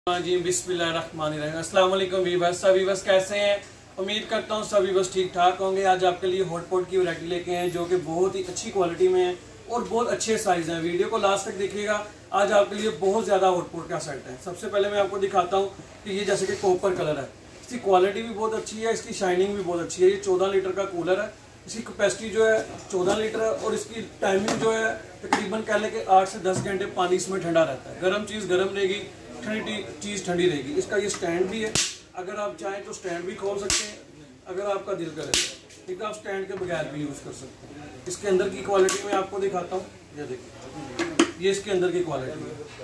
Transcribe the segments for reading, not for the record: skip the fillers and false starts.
जी बिस्मिल्लाहिर्रहमानिर्रहीम। अस्सलाम वालेकुम वीवर्स। सभी बस कैसे हैं? उम्मीद करता हूँ सभी बस ठीक ठाक होंगे। आज आपके लिए हॉटपॉट की वैरायटी लेके हैं जो कि बहुत ही अच्छी क्वालिटी में है और बहुत अच्छे साइज हैं। वीडियो को लास्ट तक देखिएगा। आज आपके लिए बहुत ज़्यादा हॉटपॉट का सेट है। सबसे पहले मैं आपको दिखाता हूँ कि ये जैसे कि कॉपर कलर है, इसकी क्वालिटी भी बहुत अच्छी है, इसकी शाइनिंग भी बहुत अच्छी है। ये 14 लीटर का कूलर है, इसकी कैपेसिटी जो है 14 लीटर है और इसकी टाइमिंग जो है तकरीबन कह लें कि 8 से 10 घंटे पानी इसमें ठंडा रहता है। गर्म चीज़ गर्म रहेगी, ठंडी चीज़ ठंडी रहेगी। इसका ये स्टैंड भी है, अगर आप चाहें तो स्टैंड भी खोल सकते हैं अगर आपका दिल करे। ठीक है, आप स्टैंड के बगैर भी यूज़ कर सकते हैं। इसके अंदर की क्वालिटी मैं आपको दिखाता हूँ। ये देखिए, ये इसके अंदर की क्वालिटी है,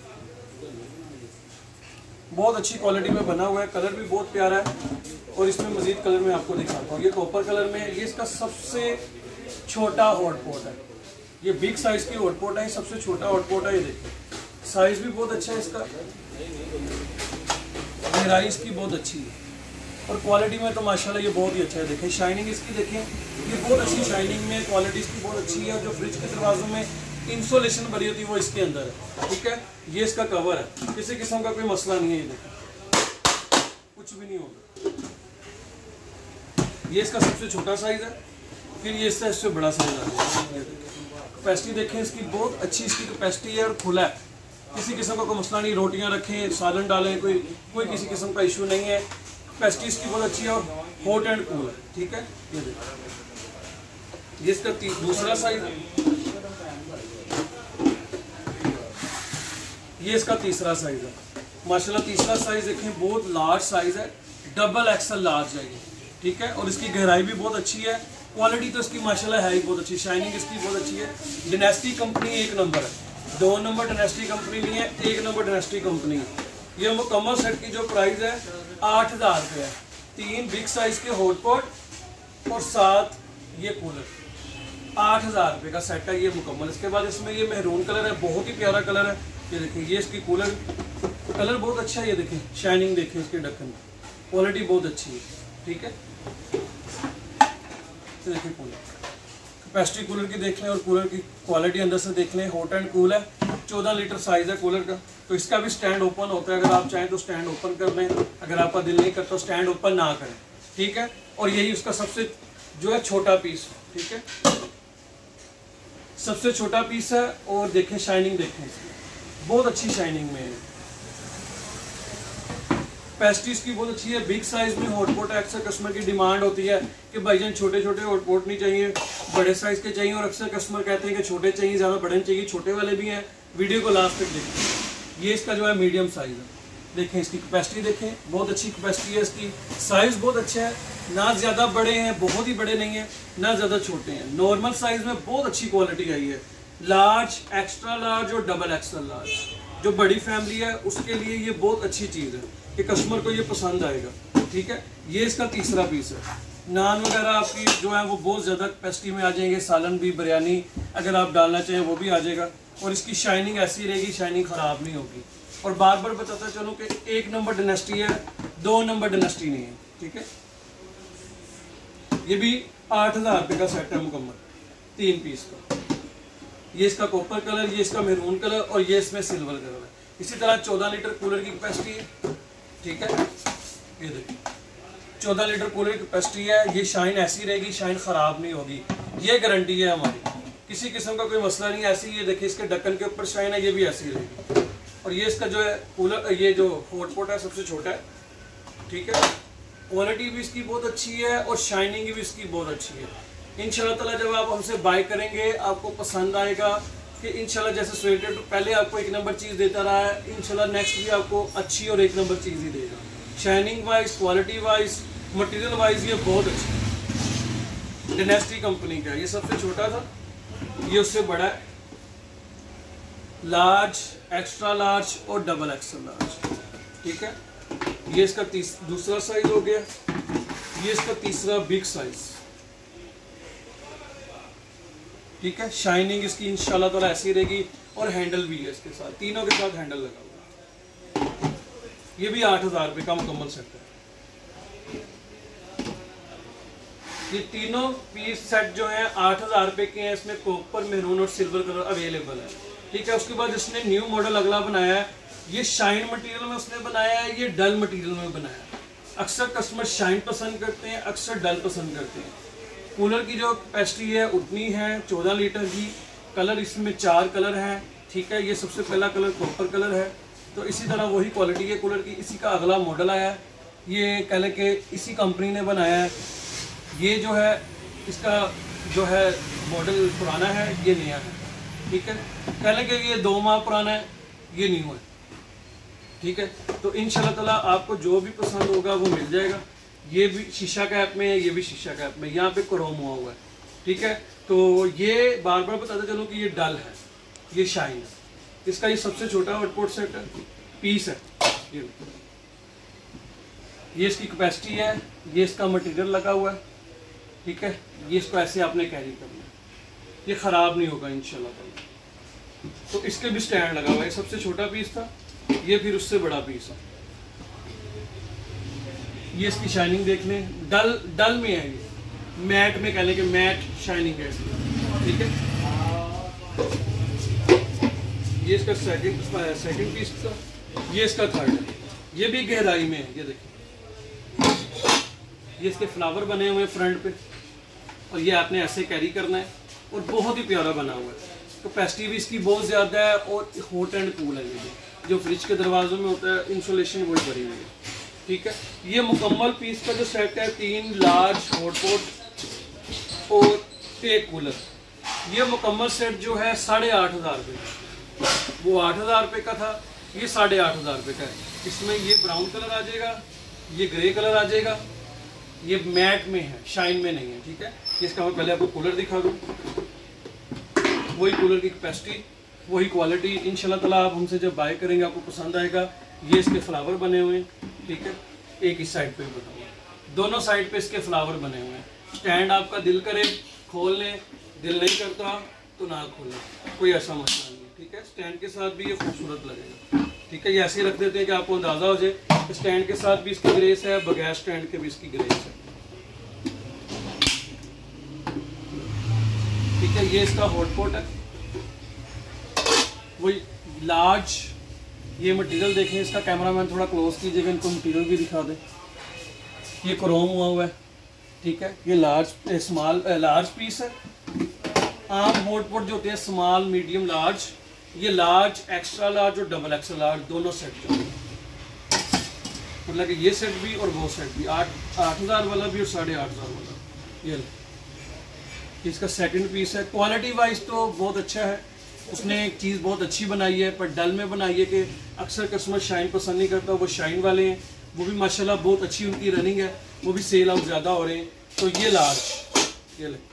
बहुत अच्छी क्वालिटी में बना हुआ है। कलर भी बहुत प्यारा है और इसमें मजीद कलर मैं आपको दिखाता हूँ। ये कॉपर कलर में है। ये इसका सबसे छोटा हॉटपॉट है, ये बिग साइज की हॉटपॉट है, सबसे छोटा हॉटपॉट है। ये देखिए, साइज भी बहुत अच्छा है इसका, गहराई इसकी बहुत अच्छी है और क्वालिटी में तो माशाल्लाह ये बहुत ही अच्छा है। देखें शाइनिंग इसकी, देखें ये बहुत अच्छी शाइनिंग में, क्वालिटी इसकी बहुत अच्छी है। जो फ्रिज के दरवाजों में इंसुलेशन भरी होती है वो इसके अंदर है। ठीक है, ये इसका कवर है, किसी किस्म का कोई मसला नहीं है। ये देखें, कुछ भी नहीं होगा। ये इसका सबसे छोटा साइज है, फिर ये इससे बड़ा साइज है। कैपेसिटी देखें इसकी, बहुत अच्छी इसकी कैपेसिटी है और खुला है, किसी किस्म का कोई मसला नहीं। रोटियां रखें, सालन डालें, कोई किसी किस्म का इशू नहीं है। कैपेसिटी इसकी बहुत अच्छी है और हॉट एंड कूल है। ठीक है, ये देखो, ये इसका दूसरा साइज है, ये इसका तीसरा साइज है। माशाल्लाह तीसरा साइज देखें, बहुत लार्ज साइज है, डबल एक्सल लार्ज है ये। ठीक है, और इसकी गहराई भी बहुत अच्छी है। क्वालिटी तो इसकी माशाल्लाह है ही बहुत अच्छी, शाइनिंग इसकी बहुत अच्छी है। डायनेस्टी कंपनी 1 नंबर है, 2 नंबर डायनेस्टी कंपनी नहीं है, 1 नंबर डायनेस्टी कंपनी है। ये मुकम्मल सेट की जो प्राइस है 8000 रुपये है। 3 बिग साइज के हॉटपॉट और 7 ये कूलर, 8000 रुपये का सेट है ये मुकम्मल। इसके बाद इसमें ये मेहरून कलर है, बहुत ही प्यारा कलर है। ये देखिए, ये इसकी कूलर कलर बहुत अच्छा है। ये देखिए शाइनिंग, देखिए इसके ढक्कन, क्वालिटी बहुत अच्छी है। ठीक है, देखिए कूलर, कैपेसिटी कूलर की देख लें और कूलर की क्वालिटी अंदर से देख लें। हॉट एंड कूल है, 14 लीटर साइज है कूलर का। तो इसका भी स्टैंड ओपन होता है, अगर आप चाहें तो स्टैंड ओपन कर लें, अगर आपका दिल नहीं करता स्टैंड ओपन ना करें। ठीक है, और यही उसका सबसे जो है छोटा पीस। ठीक है, सबसे छोटा पीस है। और देखें शाइनिंग, देखें इसकी बहुत अच्छी शाइनिंग में है। कैपेसिटी इसकी बहुत अच्छी है। बिग साइज में हॉटपॉट अक्सर कस्टमर की डिमांड होती है कि भाईजान छोटे छोटे हॉटपॉट नहीं चाहिए, बड़े साइज के चाहिए। और अक्सर कस्टमर कहते हैं कि छोटे चाहिए, ज़्यादा बड़े नहीं चाहिए, छोटे वाले भी हैं। वीडियो को लास्ट तक देखें। ये इसका जो है मीडियम साइज है, देखें इसकी कैपेसिटी देखें, बहुत अच्छी कैपेसिटी है इसकी। साइज बहुत अच्छा है, ना ज़्यादा बड़े हैं, बहुत ही बड़े नहीं हैं, ना ज़्यादा छोटे हैं। नॉर्मल साइज में बहुत अच्छी क्वालिटी आई है। लार्ज, एक्स्ट्रा लार्ज और डबल एक्स्ट्रा लार्ज, जो बड़ी फैमिली है उसके लिए ये बहुत अच्छी चीज़ है कि कस्टमर को ये पसंद आएगा। ठीक है, ये इसका तीसरा पीस है। नान वगैरह आपकी जो है वो बहुत ज़्यादा कैपेसिटी में आ जाएंगे, सालन भी, बिरयानी अगर आप डालना चाहें वो भी आ जाएगा। और इसकी शाइनिंग ऐसी रहेगी, शाइनिंग ख़राब नहीं होगी। और बार बार बताता चलूँ कि 1 नंबर डायनेस्टी है, 2 नंबर डायनेस्टी नहीं है। ठीक है, ये भी 8000 रुपये का सेट है मुकम्मल, 3 पीस का। ये इसका कॉपर कलर, ये इसका मेरून कलर और ये इसमें सिल्वर कलर है। इसी तरह 14 लीटर कूलर की कैपेसिटी है। ठीक है, ये देखिए 14 लीटर कूलर की कैपेसिटी है। ये शाइन ऐसी रहेगी, शाइन ख़राब नहीं होगी, ये गारंटी है हमारी, किसी किस्म का कोई मसला नहीं। ऐसी ये देखिए, इसके ढक्कन के ऊपर शाइन है, ये भी ऐसी रहेगी। और ये इसका जो है कूलर, ये जो हॉटपॉट है सबसे छोटा है। ठीक है, क्वालिटी भी इसकी बहुत अच्छी है और शाइनिंग भी इसकी बहुत अच्छी है। इंशाल्लाह ताला जब आप हमसे बाय करेंगे आपको पसंद आएगा कि इंशाल्लाह जैसे स्वेटर पहले आपको 1 नंबर चीज़ देता रहा है, इंशाल्लाह नेक्स्ट भी आपको अच्छी और 1 नंबर चीज़ ही देगा। Shining wise, quality wise, material wise ये बहुत अच्छा है। डायनेस्टी कंपनी का ये सबसे छोटा था, ये उससे बड़ा है, लार्ज, एक्स्ट्रा लार्ज और डबल एक्सल लार्ज। ठीक है, ये इसका दूसरा साइज हो गया, ये इसका तीसरा बिग साइज। ठीक है, शाइनिंग इसकी इंशाल्लाह ताला ऐसी रहेगी और हैंडल भी है इसके साथ, तीनों के साथ हैंडल लगा हुआ है। ये भी 8000 रुपये का मुकम्मल सेट है। ये तीनों पीस सेट जो है 8000 रुपये के हैं। इसमें कॉपर, मेरून और सिल्वर कलर अवेलेबल है। ठीक है, उसके बाद इसने न्यू मॉडल अगला बनाया है ये शाइन मटेरियल में उसने बनाया है, ये डल मटेरियल में बनाया है। अक्सर कस्टमर शाइन पसंद करते हैं, अक्सर डल पसंद करते हैं। कूलर की जो कैपेसिटी है उतनी है 14 लीटर की। कलर इसमें 4 कलर हैं, ठीक है। ये सबसे पहला कलर कॉपर कलर है। तो इसी तरह वही क्वालिटी है कूलर की। इसी का अगला मॉडल आया है, ये कह लें कि इसी कंपनी ने बनाया है। ये जो है इसका जो है मॉडल पुराना है, ये नया है, ठीक है। कह लें कि ये 2 माह पुराना है, ये न्यू है, ठीक है। तो इंशाल्लाह ताला आपको जो भी पसंद होगा वो मिल जाएगा। ये भी शीशा कैप में है, ये भी शीशा कैप में, यहाँ पे क्रोम हुआ है, ठीक है। तो ये बार बार बताते चलूँ कि ये डल है, ये शाइन है। इसका ये सबसे छोटा हॉटपॉट सेट है, पीस है। ये इसकी कैपेसिटी है, ये इसका मटेरियल लगा हुआ है, ठीक है। ये इसको ऐसे आपने कैरी करना है, ये ख़राब नहीं होगा इंशाल्लाह। तो इसके भी स्टैंड लगा हुआ है। सबसे छोटा पीस था, ये फिर उससे बड़ा पीस है। ये इसकी शाइनिंग देख लें, डल में है, ये मैट में कह लें कि मैट शाइनिंग है इसकी, ठीक है। ये इसका सेकंड पीस था, ये इसका थर्ड है। ये भी गहराई में है, ये देखिए। ये इसके फ्लावर बने हुए हैं फ्रंट पे, और ये आपने ऐसे कैरी करना है, और बहुत ही प्यारा बना हुआ है। कैपेसिटी भी इसकी बहुत ज़्यादा है, और हॉट एंड कूल है। ये जो फ्रिज के दरवाजों में होता है, इंसुलेशन वही भरी हुई है, ठीक है। ये मुकम्मल पीस का जो सेट है, 3 लार्ज हॉटपॉट और 1 कूलर, ये मुकम्मल सेट जो है 8,500 रुपये का। वो 8,000 रुपये का था, ये 8,500 रुपये का है। इसमें ये ब्राउन कलर आ जाएगा, ये ग्रे कलर आ जाएगा। ये मैट में है, शाइन में नहीं है, ठीक है। इसका मैं पहले आपको कूलर दिखा दूँ। वही कूलर की कैपेसिटी, वही क्वालिटी। इंशाल्लाह ताला आप हमसे जब बाय करेंगे आपको पसंद आएगा। ये इसके फ्लावर बने हुए हैं, ठीक है। एक इस साइड पे बना हुआ है, दोनों साइड पे इसके फ्लावर बने हुए हैं। स्टैंड आपका दिल करे खोल लें, दिल नहीं करता तो ना खोलें, कोई ऐसा मसला नहीं है, ठीक है। स्टैंड के साथ भी ये खूबसूरत लगेगा, ठीक है। ये ऐसे ही रख देते हैं कि आपको अंदाज़ा हो जाए। स्टैंड के साथ भी इसकी ग्रेस है, बगैर स्टैंड के भी इसकी ग्रेस है, ठीक है। ये इसका हॉटपॉट है, वही लार्ज। ये मटेरियल देखें इसका, कैमरामैन थोड़ा क्लोज कीजिएगा, इनको मटेरियल भी दिखा दें। ये क्रोम हुआ है, ठीक है। ये लार्ज पीस है। आम हॉटपॉट जो होते हैं स्मॉल, मीडियम, लार्ज, ये लार्ज, एक्स्ट्रा लार्ज और डबल एक्स्ट्रा लार्ज दोनों सेट जो है, मतलब कि ये सेट भी और वो सेट भी, 8,000 वाला भी और 8,500 वाला। ये इसका सेकंड पीस है। क्वालिटी वाइज तो बहुत अच्छा है, उसने एक चीज़ बहुत अच्छी बनाई है, पर डल में बनाई है कि अक्सर कस्टमर शाइन पसंद नहीं करता। वो शाइन वाले हैं, वो भी माशाल्लाह बहुत अच्छी उनकी रनिंग है, वो भी सेल आउट ज़्यादा हो रहे हैं। तो ये लार्ज, ये ले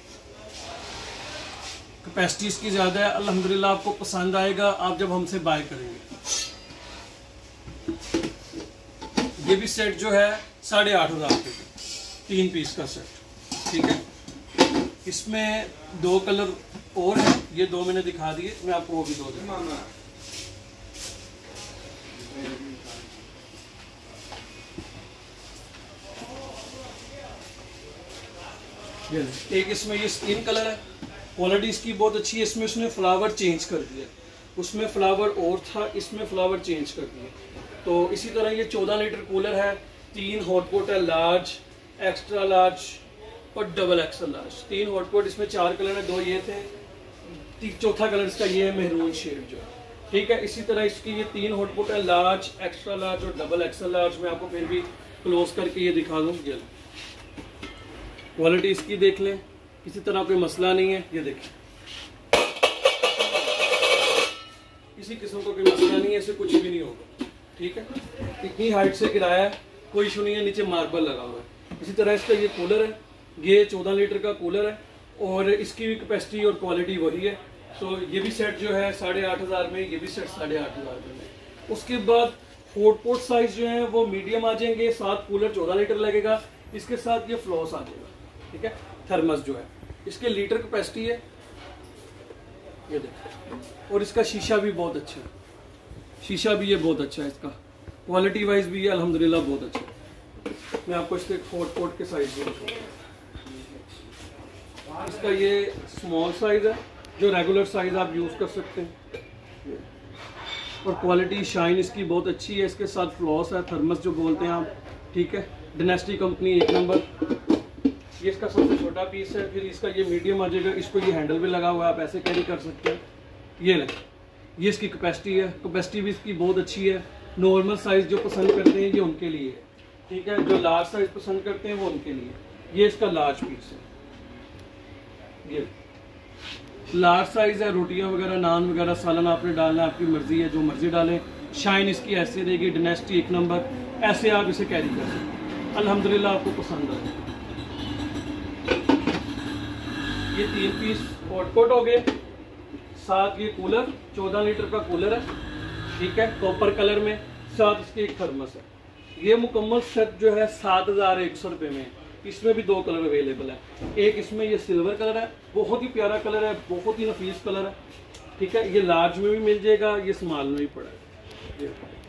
कैपेसिटी इसकी ज़्यादा है। अल्हम्दुलिल्लाह आपको पसंद आएगा आप जब हमसे बाय करेंगे। ये भी सेट जो है 8,500 रुपये का, 3 पीस का सेट, ठीक है। इसमें 2 कलर और है, ये 2 मैंने दिखा दिए, मैं आपको वो भी 2 दूँगा। एक इसमें ये स्किन कलर है, क्वालिटी इसकी बहुत अच्छी है। इसमें उसने फ्लावर चेंज कर दिया, उसमें फ्लावर और था, इसमें फ्लावर चेंज कर दिए। तो इसी तरह ये 14 लीटर कूलर है, 3 हॉटपॉट है, लार्ज, एक्स्ट्रा लार्ज और डबल एक्स्ट्रा लार्ज। 3 हॉटपॉट, इसमें 4 कलर है, 2 ये थे, चौथा कलर इसका ये है मेहरून शेड जो, ठीक है। इसी तरह इसकी ये 3 हॉटपॉट है, लार्ज, एक्स्ट्रा लार्ज और डबल एक्स्ट्रा लार्ज। मैं आपको फिर भी क्लोज करके ये दिखा दूँ। ये क्वालिटी इसकी देख लें, किसी तरह कोई मसला नहीं है। ये देखें, किसी किस्म का कोई मसला नहीं है, इससे कुछ भी नहीं होगा, ठीक है। इतनी हाइट से गिराया है, कोई इशू नहीं है, नीचे मार्बल लगा हुआ है। इसी तरह इसका ये कूलर है, ये 14 लीटर का कूलर है, और इसकी भी कैपेसिटी और क्वालिटी वही है। तो ये भी सेट जो है 8,500 में, ये भी सेट 8,500 में। उसके बाद हॉटपॉट साइज जो है वो मीडियम आ जाएंगे, साथ कूलर 14 लीटर लगेगा, इसके साथ ये फ्लॉस आ जाएगा, ठीक है। थर्मस जो है इसके लीटर कैपेसिटी है, ये देखो। और इसका शीशा भी बहुत अच्छा है, शीशा भी ये बहुत अच्छा है, इसका क्वालिटी वाइज भी ये अल्हम्दुलिल्लाह बहुत अच्छा है। मैं आपको इसके हॉटपॉट के साइज भी बताऊँ। इसका ये स्मॉल साइज है, जो रेगुलर साइज आप यूज़ कर सकते हैं। और क्वालिटी शाइन इसकी बहुत अच्छी है। इसके साथ फ्लॉस है, थर्मस जो बोलते हैं आप, ठीक है। डायनेस्टी कंपनी 1 नंबर। ये इसका सबसे छोटा पीस है, फिर इसका ये मीडियम आ जाएगा। इसको ये हैंडल भी लगा हुआ है, आप ऐसे कैरी कर सकते हैं। ये ले, ये इसकी कैपेसिटी है, कैपेसिटी भी इसकी बहुत अच्छी है। नॉर्मल साइज़ जो पसंद करते हैं ये उनके लिए है, ठीक है। जो लार्ज साइज़ पसंद करते हैं वो उनके लिए। ये इसका लार्ज पीस है, ये लार्ज साइज़ है। रोटियां वगैरह, नान वगैरह, सालन आपने डालना है, आपकी मर्ज़ी है, जो मर्ज़ी डालें। शाइन इसकी ऐसे रहेगी, डायनेस्टी 1 नंबर। ऐसे आप इसे कैरी कर सकते हैं। अल्हम्दुलिल्लाह आपको पसंद आए। ये 3 पीस हॉटपॉट हो गए, साथ ये कूलर 14 लीटर का कूलर है, ठीक है, कॉपर कलर में। साथ इसके एक थर्मस है। ये मुकम्मल सेट जो है 7100 रुपये में। इसमें भी 2 कलर अवेलेबल है। एक इसमें ये सिल्वर कलर है, बहुत ही प्यारा कलर है, बहुत ही नफीस कलर है, ठीक है। ये लार्ज में भी मिल जाएगा, ये स्मॉल में भी पड़ा है।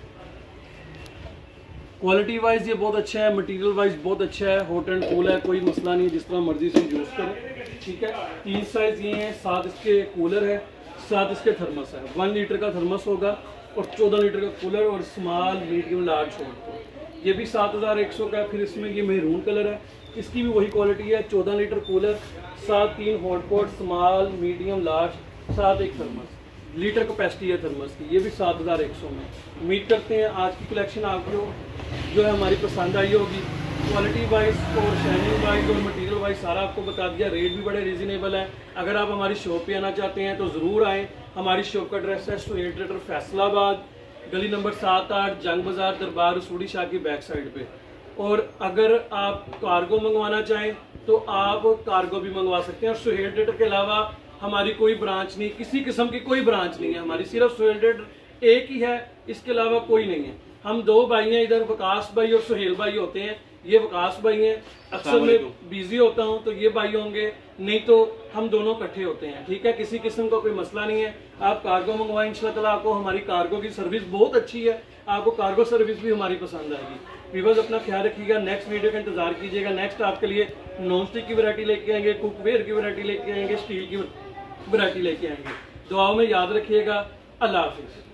क्वालिटी वाइज ये बहुत अच्छा है, मटेरियल वाइज बहुत अच्छा है, हॉट एंड कूल है, कोई मसला नहीं, जिस तरह मर्जी से यूज़ करें, ठीक है। 3 साइज़ ये हैं, साथ इसके कूलर है, साथ इसके थर्मस है। 1 लीटर का थर्मस होगा और 14 लीटर का कूलर, और स्मॉल मीडियम लार्ज होगा। ये भी 7100 का है। फिर इसमें ये मेहरून कलर है, इसकी भी वही क्वालिटी है। 14 लीटर कूलर, साथ 3 हॉटपॉट, स्मॉल मीडियम लार्ज, साथ एक थर्मस। लीटर कैपेसिटी है थर्मस की। ये भी 7100 में। उम्मीद करते हैं आज की कलेक्शन आपको जो है हमारी पसंद आई होगी। क्वालिटी वाइज और शाइनिंग वाइज और मटेरियल वाइज सारा आपको बता दिया। रेट भी बड़े रीज़नेबल है। अगर आप हमारी शॉप पे आना चाहते हैं तो ज़रूर आएँ। हमारी शॉप का एड्रेस है सुहेल ट्रेडर फैसलाबाद, गली नंबर 7-8, जंग बाज़ार, दरबार रसूड़ी शाह की बैक साइड पे। और अगर आप कार्गो मंगवाना चाहें तो आप कार्गो भी मंगवा सकते हैं। और सुहेल ट्रेडर के अलावा हमारी कोई ब्रांच नहीं, किसी किस्म की कोई ब्रांच नहीं है हमारी, सिर्फ सुहेल ट्रेडर एक ही है, इसके अलावा कोई नहीं है। हम 2 भाई हैं, इधर वकास भाई और सुहेल भाई होते हैं। ये वकास भाई हैं, अक्सर मैं बिजी होता हूं तो ये भाई होंगे, नहीं तो हम दोनों इकट्ठे होते हैं, ठीक है। किसी किस्म का कोई मसला नहीं है। आप कार्गो मंगवाएं, इंशाल्लाह आपको हमारी कार्गो की सर्विस बहुत अच्छी है, आपको कार्गो सर्विस भी हमारी पसंद आएगी। व्यूअर्स अपना ख्याल रखिएगा, नेक्स्ट वीडियो का इंतजार कीजिएगा। नेक्स्ट आपके लिए नॉन स्टिक की वैरायटी लेके आएंगे, कुकवेयर की वैरायटी लेके आएंगे, स्टील की वैरायटी लेके आएंगे। दुआओं में याद रखिएगा। अल्लाह हाफिज़।